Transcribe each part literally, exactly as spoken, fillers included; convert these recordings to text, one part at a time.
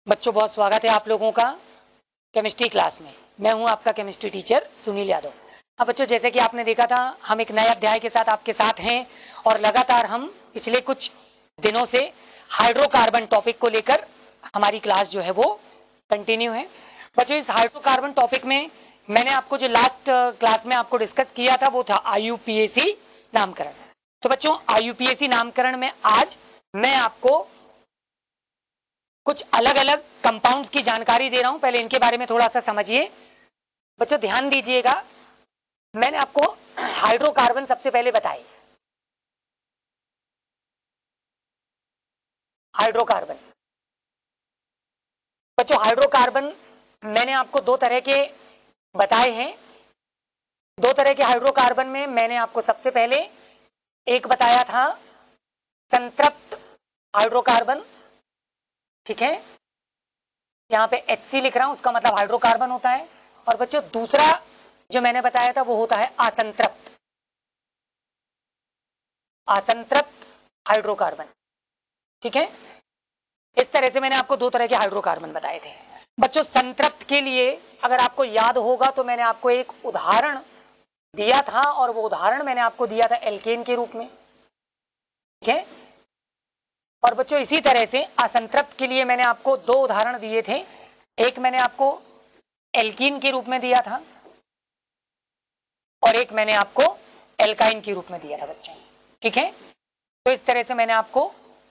बच्चों बहुत स्वागत है आप लोगों का केमिस्ट्री क्लास में। मैं हूं आपका केमिस्ट्री टीचर सुनील यादव। अब बच्चों जैसे कि आपने देखा था हम एक नए अध्याय के साथ आपके साथ हैं और लगातार हम पिछले कुछ दिनों से हाइड्रोकार्बन टॉपिक को लेकर हमारी क्लास जो है वो कंटिन्यू है। बच्चों इस हाइड्रोकार्बन टॉपिक में मैंने आपको जो लास्ट क्लास में आपको डिस्कस किया था वो था आई यू पी ए सी नामकरण। तो बच्चों आई यू पी ए सी नामकरण में आज मैं आपको कुछ अलग अलग कंपाउंड्स की जानकारी दे रहा हूं। पहले इनके बारे में थोड़ा सा समझिए। बच्चों ध्यान दीजिएगा, मैंने आपको हाइड्रोकार्बन सबसे पहले बताए। हाइड्रोकार्बन बच्चों हाइड्रोकार्बन मैंने आपको दो तरह के बताए हैं। दो तरह के हाइड्रोकार्बन में मैंने आपको सबसे पहले एक बताया था संतृप्त हाइड्रोकार्बन, ठीक है, यहां पे एच सी लिख रहा हूं, उसका मतलब हाइड्रोकार्बन होता है। और बच्चों दूसरा जो मैंने बताया था वो होता है असंतृप्त असंतृप्त हाइड्रोकार्बन, ठीक है। इस तरह से मैंने आपको दो तरह के हाइड्रोकार्बन बताए थे। बच्चों संतृप्त के लिए अगर आपको याद होगा तो मैंने आपको एक उदाहरण दिया था और वो उदाहरण मैंने आपको दिया था एल्केन के रूप में, ठीक है। और बच्चों इसी तरह से असंतृप्त के लिए मैंने आपको दो उदाहरण दिए थे। एक मैंने आपको एल्कीन के रूप में दिया था और एक मैंने आपको एल्काइन के रूप में दिया था बच्चों, ठीक है। तो इस तरह से मैंने आपको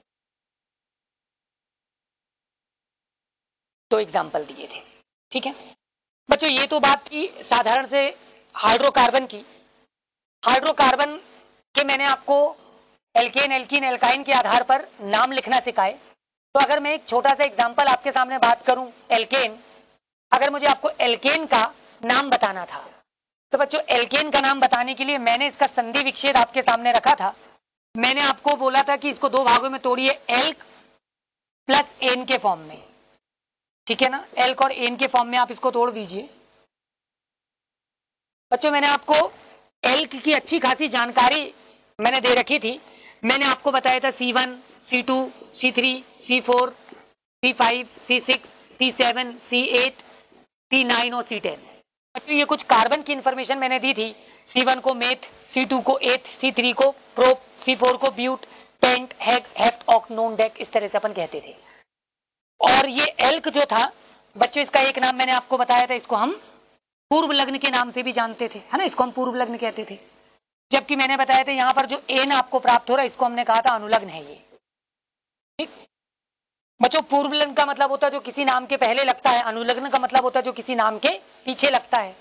दो एग्जाम्पल दिए थे, ठीक है। बच्चों ये तो बात की साधारण से हाइड्रोकार्बन की। हाइड्रोकार्बन के मैंने आपको एल्केन एल्कीन एल्काइन के आधार पर नाम लिखना सिखाए। तो अगर मैं एक छोटा सा एग्जाम्पल आपके सामने बात करूं, एल्केन, अगर मुझे आपको एल्केन का नाम बताना था तो बच्चों एल्केन का नाम बताने के लिए मैंने इसका संधि विच्छेद आपके सामने रखा था। मैंने आपको बोला था कि इसको दो भागों में तोड़िए, एल्क प्लस एन के फॉर्म में, ठीक है ना। एल्क और एन के फॉर्म में आप इसको तोड़ दीजिए। बच्चों मैंने आपको एल्क की अच्छी खासी जानकारी मैंने दे रखी थी। मैंने आपको बताया था C one, C two, C three, C four, C five, C six, C seven, C eight, C nine और सी टेन। बच्चों ये कुछ कार्बन की इंफॉर्मेशन मैंने दी थी। सी वन को मेथ, सी टू को एथ, सी थ्री को प्रोप, सी फोर को but, pent, hex, hept, oct, non, dec, इस तरह से अपन कहते थे। और ये एल्क जो था बच्चों इसका एक नाम मैंने आपको बताया था, इसको हम पूर्व लग्न के नाम से भी जानते थे, है ना, इसको हम पूर्व लग्न कहते थे। जबकि मैंने बताया था यहाँ पर जो एन आपको प्राप्त हो रहा है इसको हमने कहा था अनुलग्न है ये, ठीक। बच्चों पूर्व लग्न का मतलब होता है जो किसी नाम के पहले लगता है, अनुलग्न का मतलब होता है जो किसी नाम के पीछे लगता है।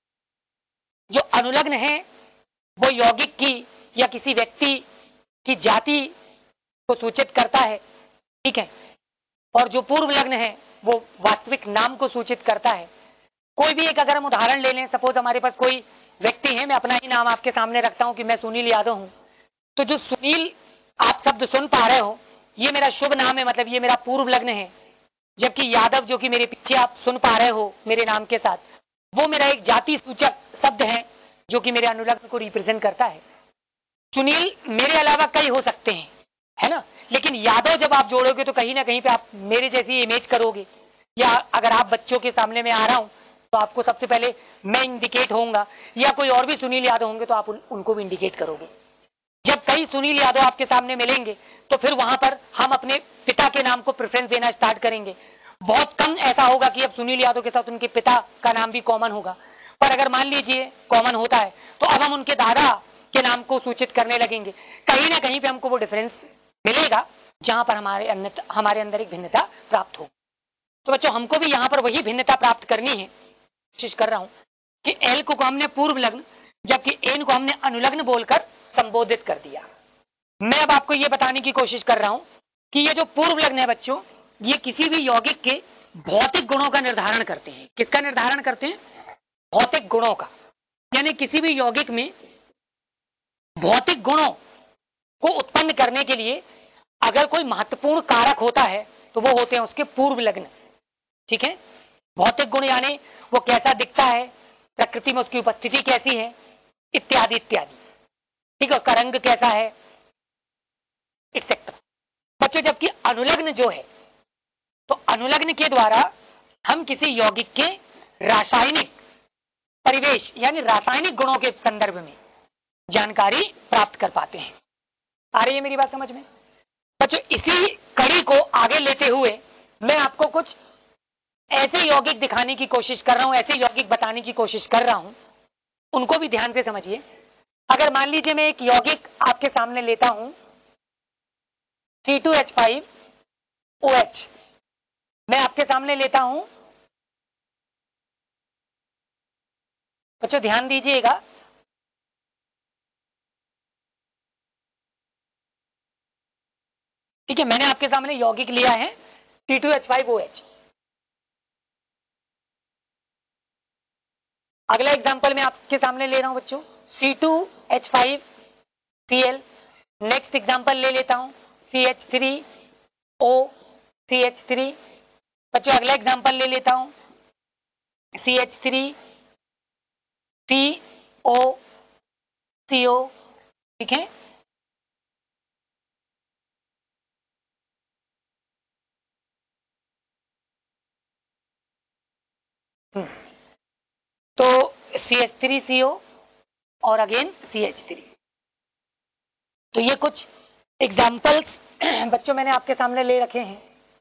जो अनुलग्न है वो यौगिक की या किसी व्यक्ति की जाति को सूचित करता है, ठीक है। और जो पूर्व लग्न है वो वास्तविक नाम को सूचित करता है। कोई भी एक अगर हम उदाहरण ले लें, सपोज हमारे पास कोई व्यक्ति है, मैं अपना ही नाम आपके सामने रखता हूं कि मैं सुनील यादव हूं, तो जो सुनील आप शब्द सुन पा रहे हो ये मेरा शुभ नाम है, मतलब ये मेरा पूर्व लग्न है। जबकि यादव जो कि मेरे पीछे आप सुन पा रहे हो मेरे नाम के साथ, वो मेरा एक जाति सूचक शब्द है जो कि मेरे अनुलग्न को रिप्रेजेंट करता है। सुनील मेरे अलावा कई हो सकते हैं, है ना, लेकिन यादव जब आप जोड़ोगे तो कहीं ना कहीं पे आप मेरे जैसी इमेज करोगे। या अगर आप बच्चों के सामने में आ रहा हूं तो आपको सबसे पहले मैं इंडिकेट होऊंगा, या कोई और भी सुनील यादव होंगे तो आप उन, उनको भी इंडिकेट करोगे। जब कई सुनील यादव आपके सामने मिलेंगे तो फिर वहां पर हम अपने पिता के नाम को प्रेफरेंस देना स्टार्ट करेंगे। बहुत कम ऐसा होगा कि अब सुनील यादव के साथ उनके पिता का नाम भी कॉमन होगा, पर अगर मान लीजिए कॉमन होता है तो अब हम उनके दादा के नाम को सूचित करने लगेंगे। कहीं ना कहीं पे हमको वो डिफरेंस मिलेगा जहां पर हमारे अंदर हमारे अंदर एक भिन्नता प्राप्त हो। तो बच्चों हमको भी यहाँ पर वही भिन्नता प्राप्त करनी है। कोशिश कर रहा हूं कि एल को हमने पूर्व लग्न जबकि एन को हमने अनुलग्न बोलकर संबोधित कर दिया। मैं अब आपको यह बताने की कोशिश कर रहा हूं कि ये जो पूर्व लग्न है बच्चों, ये किसी भी यौगिक के भौतिक गुणों का निर्धारण करते हैं। किसका निर्धारण करते हैं? भौतिक गुणों का। यानी किसी भी यौगिक में भौतिक गुणों को उत्पन्न करने के लिए अगर कोई महत्वपूर्ण कारक होता है तो वो होते हैं उसके पूर्व लग्न, ठीक है। भौतिक गुण यानी वो कैसा दिखता है, प्रकृति में उसकी उपस्थिति कैसी है, इत्यादि इत्यादि, ठीक है, उसका रंग कैसा है, एक्सेट्रा। बच्चों जबकि अनुलग्न जो है, तो अनुलग्न के द्वारा हम किसी यौगिक के रासायनिक परिवेश यानी रासायनिक गुणों के संदर्भ में जानकारी प्राप्त कर पाते हैं। आ रही है मेरी बात समझ में? बच्चों, इसी कड़ी को आगे लेते हुए मैं आपको कुछ ऐसे यौगिक दिखाने की कोशिश कर रहा हूं, ऐसे यौगिक बताने की कोशिश कर रहा हूं, उनको भी ध्यान से समझिए। अगर मान लीजिए मैं एक यौगिक आपके सामने लेता हूं C two H five O H, मैं आपके सामने लेता हूं, बच्चों ध्यान दीजिएगा, ठीक है, मैंने आपके सामने यौगिक लिया है C two H five O H. अगला एग्जांपल मैं आपके सामने ले रहा हूं बच्चों C two H five C L. Next example ले लेता हूं C H three O C H three. बच्चों अगला एग्जांपल ले लेता हूं सी एच थ्री सी ओ सी ओ, ठीक है। तो सी एच थ्री सी ओ और अगेन सी एच थ्री। तो ये कुछ एग्जाम्पल्स बच्चों मैंने आपके सामने ले रखे हैं।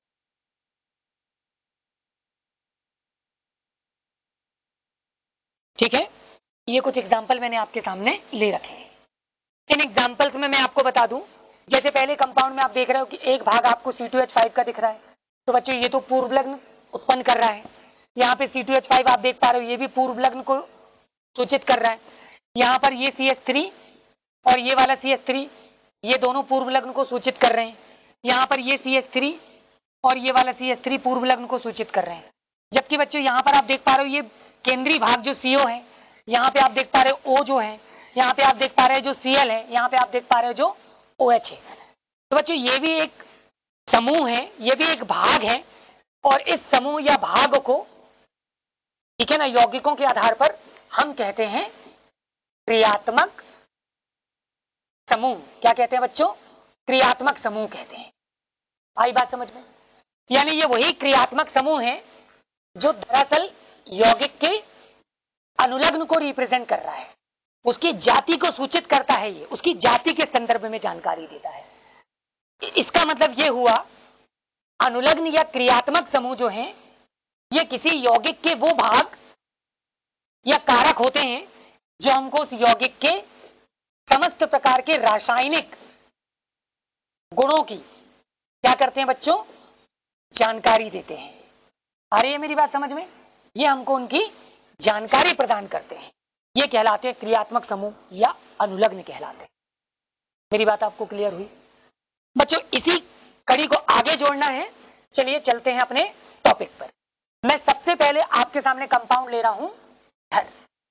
ठीक है, ये कुछ एग्जाम्पल मैंने आपके सामने ले रखे हैं। इन एग्जाम्पल्स में मैं आपको बता दूं, जैसे पहले कंपाउंड में आप देख रहे हो कि एक भाग आपको सी टू एच फाइव का दिख रहा है, तो बच्चों ये तो पूर्व लग्न उत्पन्न कर रहा है। यहाँ पे सी टू एच फाइव आप देख पा रहे हो, ये भी पूर्व लग्न को सूचित कर रहा है। यहाँ पर ये सी एच थ्री और ये वाला सी एच थ्री, ये दोनों पूर्व लग्न को सूचित कर रहे हैं। यहाँ पर ये सी एच थ्री और ये वाला सी एच थ्री पूर्व लग्न को सूचित कर रहे हैं। जबकि बच्चों यहाँ पर आप देख पा रहे हो, ये केंद्रीय भाग जो सीओ है, यहाँ पे आप देख पा रहे हो ओ जो है, यहाँ पे आप देख पा रहे हो जो सीएल है, यहाँ पे आप देख पा रहे हो जो ओएच है। तो बच्चों ये भी एक समूह है, ये भी एक भाग है, और इस समूह या भाग को, ठीक है ना, यौगिकों के आधार पर हम कहते हैं क्रियात्मक समूह। क्या कहते हैं बच्चों? क्रियात्मक समूह कहते हैं। आई बात समझ में? यानी ये वही क्रियात्मक समूह है जो दरअसल यौगिक के अनुलग्न को रिप्रेजेंट कर रहा है, उसकी जाति को सूचित करता है, ये उसकी जाति के संदर्भ में जानकारी देता है। इसका मतलब ये हुआ अनुलग्न या क्रियात्मक समूह जो है, ये किसी यौगिक के वो भाग या कारक होते हैं जो हमको उस यौगिक के समस्त प्रकार के रासायनिक गुणों की क्या करते हैं बच्चों? जानकारी देते हैं। आ रही है मेरी बात समझ में? ये हमको उनकी जानकारी प्रदान करते हैं, ये कहलाते हैं क्रियात्मक समूह या अनुलग्न कहलाते हैं। मेरी बात आपको क्लियर हुई बच्चों? इसी कड़ी को आगे जोड़ना है। चलिए चलते हैं अपने टॉपिक पर। मैं सबसे पहले आपके सामने कंपाउंड ले रहा हूं ईथर।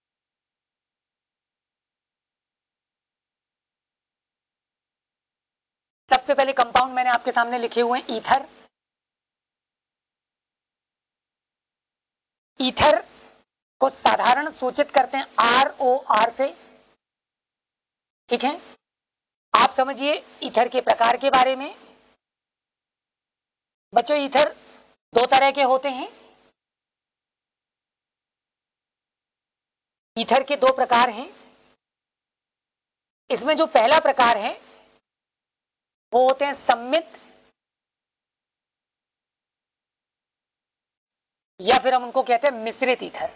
सबसे पहले कंपाउंड मैंने आपके सामने लिखे हुए हैं ईथर। ईथर को साधारण सूचित करते हैं आर ओ आर से, ठीक है। आप समझिए ईथर के प्रकार के बारे में। बच्चों ईथर दो तरह के होते हैं। ईथर के दो प्रकार हैं। इसमें जो पहला प्रकार है वो होते हैं सम्मित, या फिर हम उनको कहते हैं मिश्रित ईथर,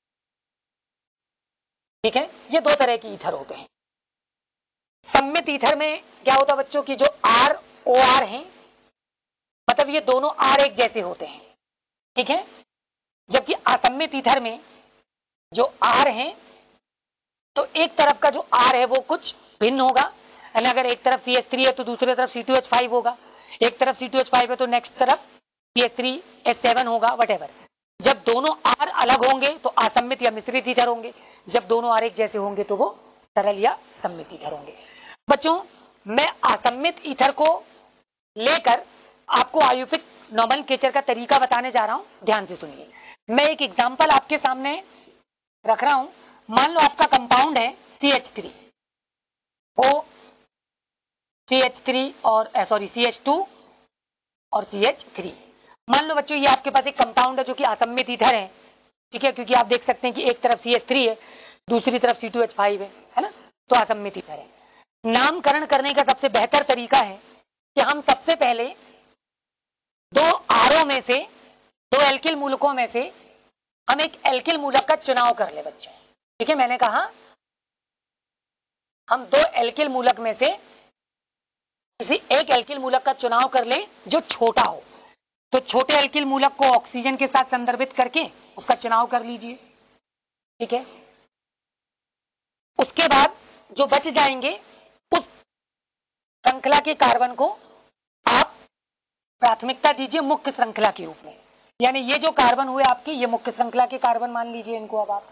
ठीक है। ये दो तरह के ईथर होते हैं। सम्मित ईथर में क्या होता है बच्चों की जो आर ओ आर है, मतलब ये दोनों आर एक जैसे होते हैं, ठीक है। जबकि असम्मित ईथर में जो आर है, तो एक तरफ का जो आर है वो कुछ भिन्न होगा। यानी अगर एक तरफ सी एच थ्री है तो दूसरी तरफ सी टू एच फाइव होगा, एक तरफ सी टू एच फाइव है तो नेक्स्ट तरफ C H three H seven होगा, वटेवर। जब दोनों आर अलग होंगे तो असम्मित या मिश्रित ईथर होंगे, जब दोनों आर एक जैसे होंगे तो वो सरल या सम्मित ईथर होंगे। बच्चों मैं असम्मित ईथर को लेकर आपको आयुपिक नोमेनक्लेचर का तरीका बताने जा रहा हूं, ध्यान से सुनिए। मैं एक एग्जांपल आपके सामने रख रहा हूं। मान लो आपका कंपाउंड है C H three O C H three और सॉरी सी एच टू और सी एच थ्री। मान लो बच्चों ये आपके पास एक कंपाउंड है जो कि असम्मित ईथर है, ठीक है, क्योंकि आप देख सकते हैं कि एक तरफ सी एच थ्री है, दूसरी तरफ सी टू एच फाइव है, है ना, तो असम्मित ईथर है। नामकरण करने का सबसे बेहतर तरीका है कि हम सबसे पहले दो आरओ में से, दो एल्किल मूलकों में से हम एक एल्किल मूलक का चुनाव कर ले बच्चों, ठीक है। मैंने कहा हम दो एल्किल मूलक में से किसी एक एल्किल मूलक का चुनाव कर ले जो छोटा हो। तो छोटे एल्किल मूलक को ऑक्सीजन के साथ संदर्भित करके उसका चुनाव कर लीजिए, ठीक है। उसके बाद जो बच जाएंगे उस श्रृंखला के कार्बन को आप प्राथमिकता दीजिए मुख्य श्रृंखला के रूप में, यानी ये जो कार्बन हुए आपके ये मुख्य श्रृंखला के कार्बन मान लीजिए इनको। अब आप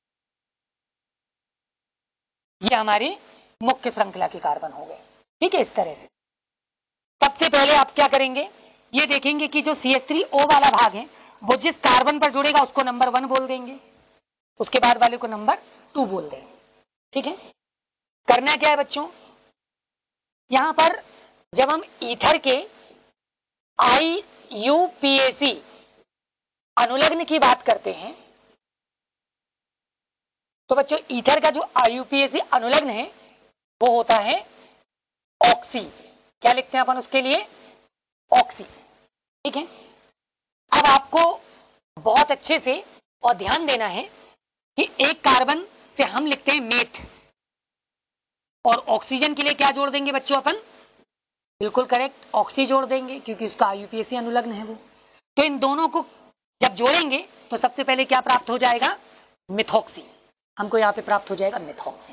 ये हमारी मुख्य श्रृंखला के कार्बन हो गए, ठीक है। इस तरह से सबसे पहले आप क्या करेंगे, ये देखेंगे कि जो सी एच थ्री ओ वाला भाग है वो जिस कार्बन पर जुड़ेगा उसको नंबर वन बोल देंगे, उसके बाद वाले को नंबर टू बोल देंगे, ठीक है। करना क्या है बच्चों, यहां पर जब हम ईथर के आई यू पी ए सी अनुलग्न की बात करते हैं तो बच्चों ईथर का जो आई यू पी ए सी अनुलग्न है वो होता है ऑक्सी। क्या लिखते हैं अपन उसके लिए, ऑक्सी, ठीक है। अब आपको बहुत अच्छे से और ध्यान देना है कि एक कार्बन से हम लिखते हैं मेथ और ऑक्सीजन के लिए क्या जोड़ देंगे बच्चों अपन, बिल्कुल करेक्ट, ऑक्सी जोड़ देंगे क्योंकि उसका आई यू पी ए सी अनुलग्न है वो। तो इन दोनों को जब जोड़ेंगे तो सबसे पहले क्या प्राप्त हो जाएगा, मिथॉक्सी, हमको यहां पे प्राप्त हो जाएगा मिथॉक्सी।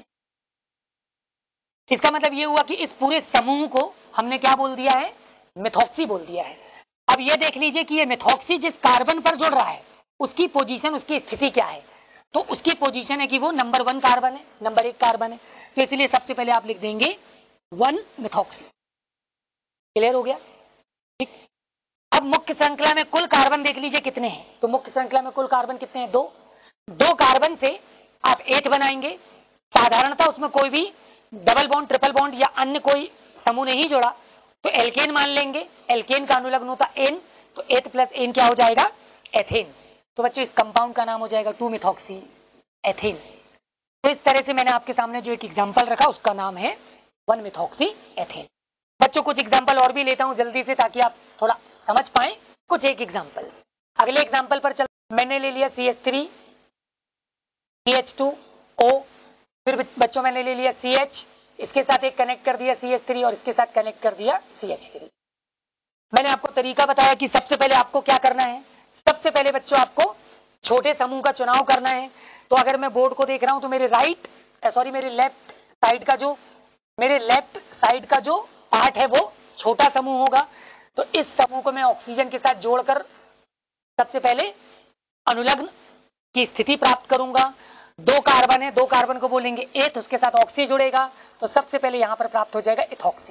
इसका मतलब ये हुआ कि इस पूरे समूह को हमने क्या बोल दिया है, मिथॉक्सी बोल दिया है। अब ये देख लीजिए कि ये मिथॉक्सी जिस कार्बन पर जुड़ रहा है उसकी पोजीशन, उसकी स्थिति क्या है, तो उसकी पोजीशन है कि वो नंबर वन कार्बन है, नंबर एक कार्बन है, तो इसलिए सबसे पहले आप लिख देंगे वन मिथॉक्सी। क्लियर हो गया, ठीक। अब मुख्य श्रृंखला में कुल कार्बन देख लीजिए कितने हैं, तो मुख्य श्रृंखला में कुल कार्बन कितने हैं, दो। दो कार्बन से आप एथ बनाएंगे, साधारणतः उसमें कोई भी डबल बॉन्ड, ट्रिपल बॉन्ड या अन्य कोई समूह नहीं जोड़ा तो एल्केन मान लेंगे, एल्केन का अनुलग्न होता एन, तो एथ प्लस एन क्या हो जाएगा, एथेन। तो बच्चों इस कंपाउंड का नाम हो जाएगा टू मिथॉक्सी एथेन। तो इस तरह से मैंने आपके सामने जो एक एग्जांपल रखा उसका नाम है वन मिथॉक्सी एथेन। बच्चों कुछ एग्जांपल और भी लेता हूं जल्दी से ताकि आप थोड़ा समझ पाए कुछ एक एग्जांपल्स। अगले एग्जांपल पर चल, मैंने ले लिया C H three C H two O, फिर बच्चों मैंने ले लिया सी एच, इसके साथ एक कनेक्ट कर दिया सी एच थ्री और इसके साथ कनेक्ट कर दिया सी एच थ्री। मैंने आपको तरीका बताया कि सबसे पहले आपको क्या करना है, सबसे पहले बच्चों आपको छोटे समूह का चुनाव करना है। तो अगर मैं बोर्ड को देख रहा हूं तो मेरे राइट सॉरी मेरे लेफ्ट साइड का जो मेरे लेफ्ट साइड का जो पार्ट है वो छोटा समूह होगा, तो इस समूह को मैं ऑक्सीजन के साथ जोड़कर सबसे पहले अनुलग्न की स्थिति प्राप्त करूंगा। दो कार्बन है, दो कार्बन को बोलेंगे एथ, उसके साथ ऑक्सी जुड़ेगा तो सबसे पहले यहां पर प्राप्त हो जाएगा इथॉक्सी,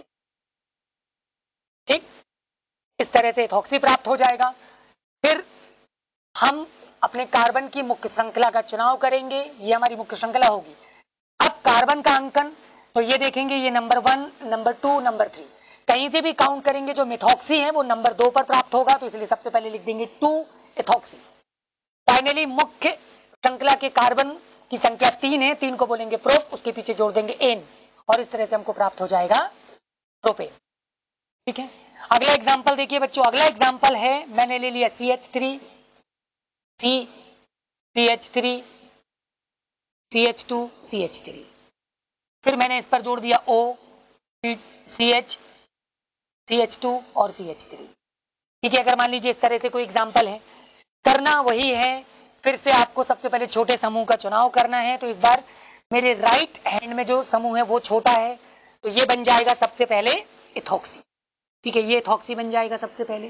ठीक। इस तरह से इथॉक्सी प्राप्त हो जाएगा। फिर हम अपने कार्बन की मुख्य श्रृंखला का चुनाव करेंगे, ये हमारी मुख्य श्रृंखला होगी। अब कार्बन का अंकन तो ये देखेंगे ये number one, number two, number three, कहीं से भी काउंट करेंगे जो मिथॉक्सी है वो नंबर दो पर प्राप्त होगा, तो इसलिए सबसे पहले लिख देंगे टू इथॉक्सी। फाइनली मुख्य श्रृंखला के कार्बन की संख्या तीन है, तीन को बोलेंगे प्रोप, उसके पीछे जोड़ देंगे एन और इस तरह से हमको प्राप्त हो जाएगा प्रोपेन, ठीक है। अगला एग्जांपल देखिए बच्चों, अगला एग्जांपल है मैंने ले लिया C H three C C H three C H two C H three, फिर मैंने इस पर जोड़ दिया O C H C H two और सी एच थ्री, ठीक है। अगर मान लीजिए इस तरह से कोई एग्जांपल है, करना वही है, फिर से आपको सबसे पहले छोटे समूह का चुनाव करना है। तो इस बार मेरे राइट हैंड में जो समूह है वो छोटा है, तो ये बन जाएगा सबसे पहले इथॉक्सी, ठीक है, ये इथॉक्सी बन जाएगा सबसे पहले।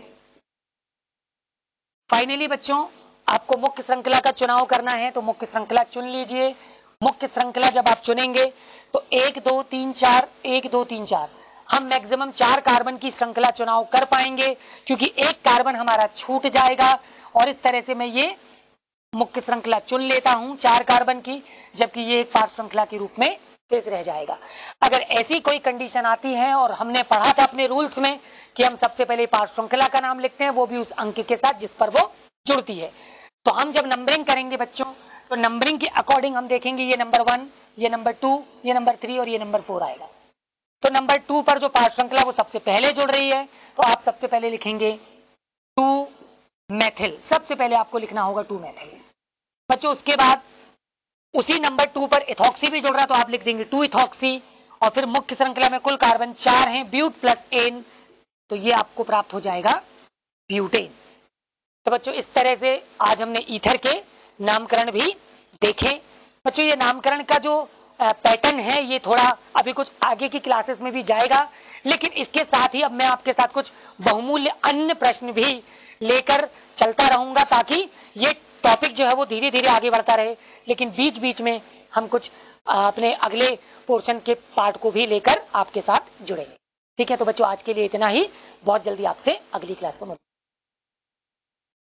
फाइनली बच्चों आपको मुख्य श्रृंखला का चुनाव करना है, तो मुख्य श्रृंखला चुन लीजिए। मुख्य श्रृंखला जब आप चुनेंगे तो एक दो तीन चार, एक दो तीन चार, हम मैक्सिमम चार कार्बन की श्रृंखला चुनाव कर पाएंगे क्योंकि एक कार्बन हमारा छूट जाएगा, और इस तरह से मैं ये मुख्य श्रृंखला चुन लेता हूं चार कार्बन की, जबकि ये एक पार्श्व श्रृंखला के रूप में शेष रह जाएगा। अगर ऐसी कोई कंडीशन आती है, और हमने पढ़ा था अपने रूल्स में कि हम सबसे पहले पाठ श्रृंखला का नाम लिखते हैं, वो भी उस अंक के साथ जिस पर वो जुड़ती है। तो हम जब नंबरिंग करेंगे बच्चों, तो नंबरिंग के अकॉर्डिंग हम देखेंगे ये नंबर वन, ये नंबर टू, ये नंबर थ्री और ये नंबर फोर आएगा। तो नंबर टू पर जो पाठ श्रृंखला वो सबसे पहले जुड़ रही है, तो आप सबसे पहले लिखेंगे टू मेथिल। सबसे पहले आपको लिखना होगा टू मेथिल बच्चों। उसके बाद उसी नंबर टू पर इथॉक्सी भी जुड़ रहा है, तो आप लिख देंगे टू इथॉक्सी। और फिर मुख्य श्रृंखला में कुल कार्बन चार हैं, ब्यूट प्लस एन, तो ये आपको प्राप्त हो जाएगा ब्यूटेन। तो बच्चों इस तरह से आज हमने ईथर के नामकरण भी देखे। बच्चों ये नामकरण का जो पैटर्न है ये थोड़ा अभी कुछ आगे की क्लासेस में भी जाएगा, लेकिन इसके साथ ही अब मैं आपके साथ कुछ बहुमूल्य अन्य प्रश्न भी लेकर चलता रहूंगा, ताकि ये टॉपिक जो है वो धीरे धीरे आगे बढ़ता रहे, लेकिन बीच बीच में हम कुछ अपने अगले पोर्शन के पार्ट को भी लेकर आपके साथ जुड़ेंगे। ठीक है, तो बच्चों आज के लिए इतना ही। बहुत जल्दी आपसे अगली क्लास को